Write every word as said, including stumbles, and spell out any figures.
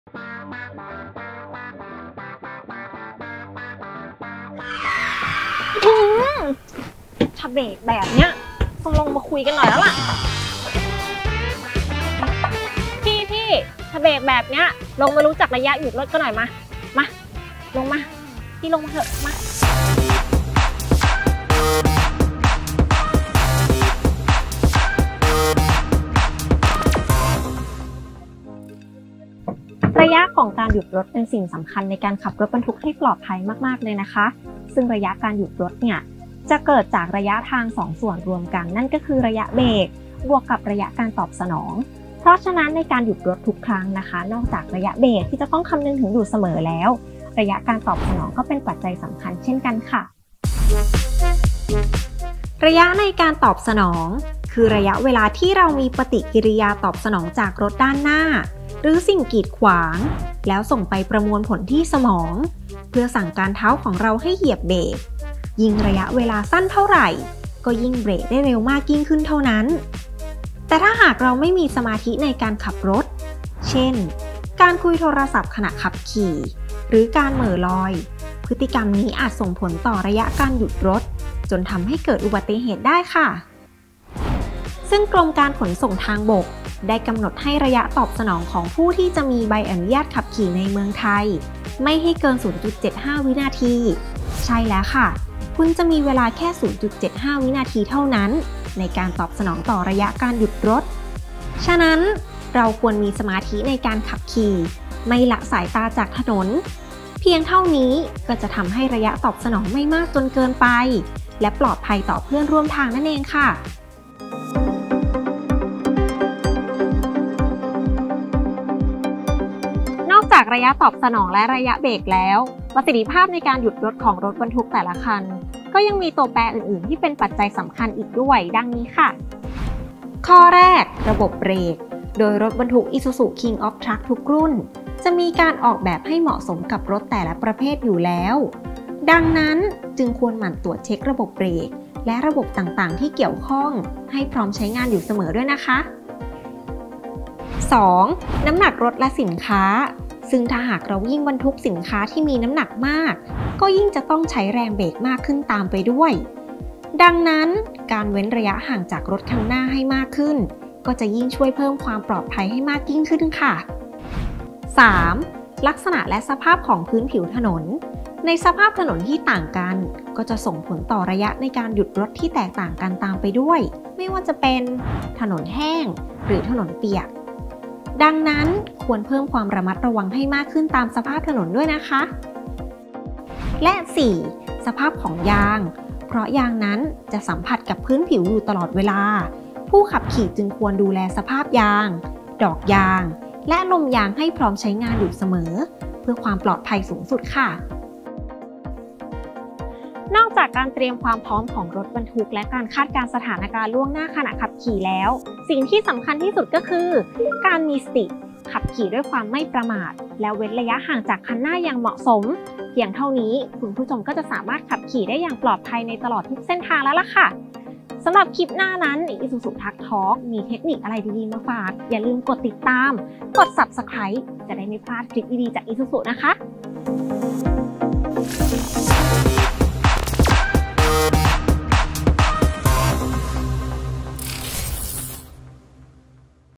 ถ้าเบรกแบบเนี้ยต้องลงมาคุยกันหน่อยแล้วล่ะพี่พี่ถ้าเบรกแบบเนี้ยลงมารู้จักระยะหยุดรถกันหน่อยมามาลงมาพี่ลงมาเถอะมาระยะของการหยุดรถเป็นสิ่งสำคัญในการขับรถบรรทุกให้ปลอดภัยมากๆเลยนะคะซึ่งระยะการหยุดรถเนี่ยจะเกิดจากระยะทางสองส่วนรวมกันนั่นก็คือระยะเบรกบวกกับระยะการตอบสนองเพราะฉะนั้นในการหยุดรถทุกครั้งนะคะนอกจากระยะเบรกที่จะต้องคำนึงถึงอยู่เสมอแล้วระยะการตอบสนองก็เป็นปัจจัยสำคัญเช่นกันค่ะระยะในการตอบสนองคือระยะเวลาที่เรามีปฏิกิริยาตอบสนองจากรถด้านหน้าหรือสิ่งกีดขวางแล้วส่งไปประมวลผลที่สมองเพื่อสั่งการเท้าของเราให้เหยียบเบรกยิ่งระยะเวลาสั้นเท่าไหร่ก็ยิ่งเบรกได้เร็วมากยิ่งขึ้นเท่านั้นแต่ถ้าหากเราไม่มีสมาธิในการขับรถเช่นการคุยโทรศัพท์ขณะขับขี่หรือการเหม่อลอยพฤติกรรมนี้อาจส่งผลต่อระยะการหยุดรถจนทำให้เกิดอุบัติเหตุได้ค่ะซึ่งกรมการขนส่งทางบกได้กำหนดให้ระยะตอบสนองของผู้ที่จะมีใบอนุญาตขับขี่ในเมืองไทยไม่ให้เกิน ศูนย์จุดเจ็ดห้า วินาทีใช่แล้วค่ะคุณจะมีเวลาแค่ ศูนย์จุดเจ็ดห้า วินาทีเท่านั้นในการตอบสนองต่อระยะการหยุดรถฉะนั้นเราควรมีสมาธิในการขับขี่ไม่ละสายตาจากถนนเพียงเท่านี้ก็จะทำให้ระยะตอบสนองไม่มากจนเกินไปและปลอดภัยต่อเพื่อนร่วมทางนั่นเองค่ะจากระยะตอบสนองและระยะเบรกแล้วประสิทธิภาพในการหยุดรถของรถบรรทุกแต่ละคันก็ยังมีตัวแปรอื่นๆที่เป็นปัจจัยสำคัญอีกด้วยดังนี้ค่ะข้อแรกระบบเบรกโดยรถบรรทุก Isuzu King of Truck ทุกรุ่นจะมีการออกแบบให้เหมาะสมกับรถแต่ละประเภทอยู่แล้วดังนั้นจึงควรหมั่นตรวจเช็คระบบเบรกและระบบต่างๆที่เกี่ยวข้องให้พร้อมใช้งานอยู่เสมอด้วยนะคะสองน้ำหนักรถและสินค้าซึ่งถ้าหากเรายิ่งบรรทุกสินค้าที่มีน้ำหนักมากก็ยิ่งจะต้องใช้แรงเบรกมากขึ้นตามไปด้วยดังนั้นการเว้นระยะห่างจากรถคันหน้าให้มากขึ้นก็จะยิ่งช่วยเพิ่มความปลอดภัยให้มากยิ่งขึ้นค่ะ สาม. ลักษณะและสภาพของพื้นผิวถนนในสภาพถนนที่ต่างกันก็จะส่งผลต่อระยะในการหยุดรถที่แตกต่างกันตามไปด้วยไม่ว่าจะเป็นถนนแห้งหรือถนนเปียกดังนั้นควรเพิ่มความระมัดระวังให้มากขึ้นตามสภาพถนนด้วยนะคะและ สี่. สภาพของยางเพราะยางนั้นจะสัมผัสกับพื้นผิวอยู่ตลอดเวลาผู้ขับขี่จึงควรดูแลสภาพยางดอกยางและลมยางให้พร้อมใช้งานอยู่เสมอเพื่อความปลอดภัยสูงสุดค่ะนอกจากการเตรียมความพร้อมของรถบรรทุกและการคาดการณ์สถานการณ์ล่วงหน้าขณะขับขี่แล้วสิ่งที่สำคัญที่สุดก็คือการมีสติขับขี่ด้วยความไม่ประมาทและเว้นระยะห่างจากคันหน้าอย่างเหมาะสมเพียงเท่านี้คุณผู้ชมก็จะสามารถขับขี่ได้อย่างปลอดภัยในตลอดทุกเส้นทางแล้วล่ะค่ะสำหรับคลิปหน้านั้น Isuzu Truck Talk มีเทคนิคอะไรดีๆมาฝากอย่าลืมกดติดตามกด ซับสไครบ์ จะได้ไม่พลาดคลิปดีๆจาก Isuzu นะคะ